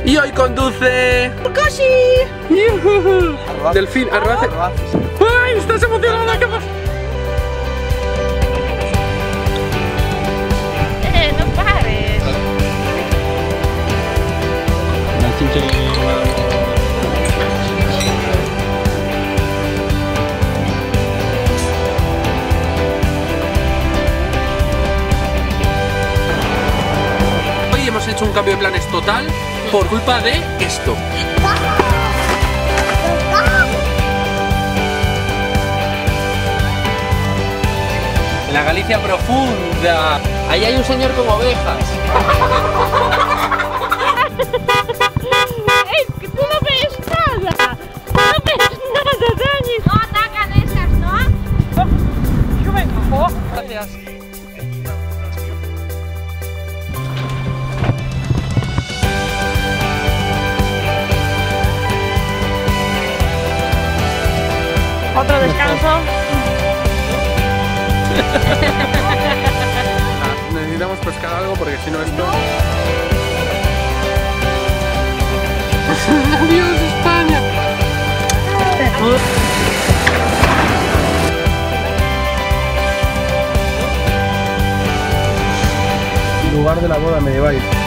Y hoy conduce... ¡Koshi! Delfín, Arroace. ¡Ay, estás emocionada! ¿Qué pasa? No pares. Hoy hemos hecho un cambio de planes total por culpa de esto. En la Galicia profunda. Ahí hay un señor con ovejas. Es que tú no ves nada. No ves nada, Dani. No atacan esas, ¿no? Yo me cojo. Gracias. Otro descanso. Necesitamos pescar algo porque si no esto... ¡Adiós, España! Lugar de la boda medieval.